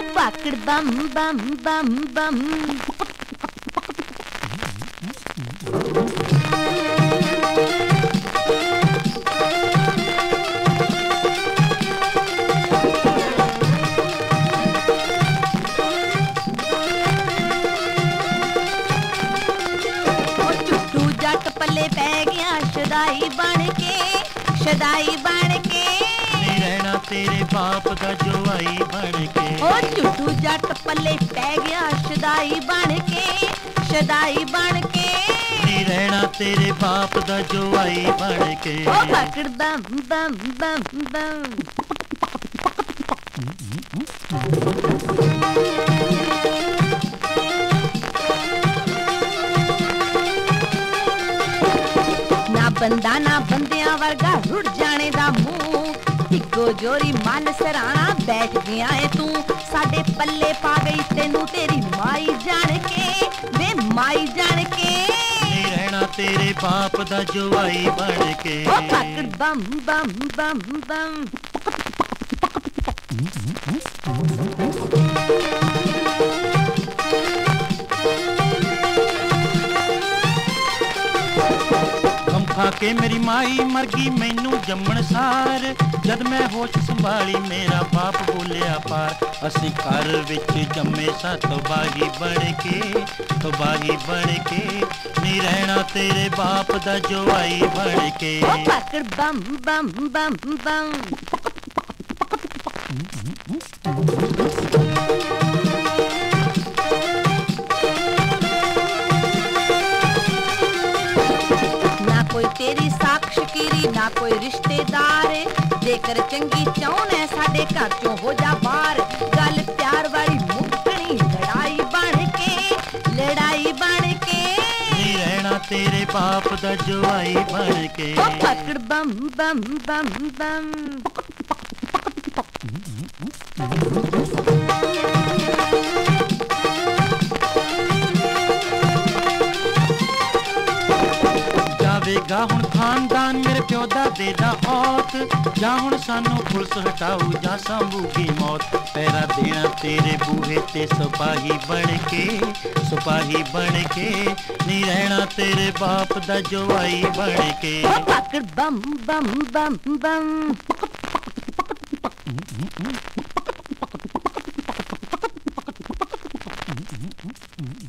पाकड़ बम बम बम बम। पल्ले पै गया शदाई बन के, शदाई बन के। नहीं रहना तेरे बाप दा जवाई बन के। ओ झुठू जट पल्ले पै गया शदाई बन के, शदाई बन के। नहीं रहना तेरे बाप दा जवाई बन के। ओ पाकड़ बम बम बम बम। बंदा ना बंदियां वर्गा रुड़ जाने दा मुंह। इको जोरी मन सराना बैठ गया है तू, साडे पल्ले पा गई तेनू तेरी माई जान के, वे माई जान के। नहीं रहना तेरे बाप दा जवाई बन के। ओ पाकड़ बम बम बम बम। के मेरी माई मर गई मैनू जम्मण सार, जद मैं होश संभाली मेरा बाप बोलिया पार। असी घर विच जम्मे सा तबाही बन के, तबाही बन के। नहीं रहना तेरे बाप दा जवाई बन के। ओ पाकड़ बम बम बम बम। तेरी साक्ष कीरी ना कोई रिश्तेदार, जेकर चंगी चाहन है साडे घर चों हो जा बाहर। गल प्यार वाली मुकनी लड़ाई बन के, लड़ाई बन के। नहीं रहना तेरे बाप दा जवाई बन के। ओ पाकड़ बम बम बम बम। जावेगा हुण खानदान मेरे प्यो दा देदा औत, जा हुण सानू पुलिस हटाऊ जा संभूगी मौत। पैरा देना तेरे बूहे ते सिपाही बन के, सिपाही बन के। नहीं रहना तेरे बाप दा जवाई बन के। ओ पाकड़ बम बम बम बम।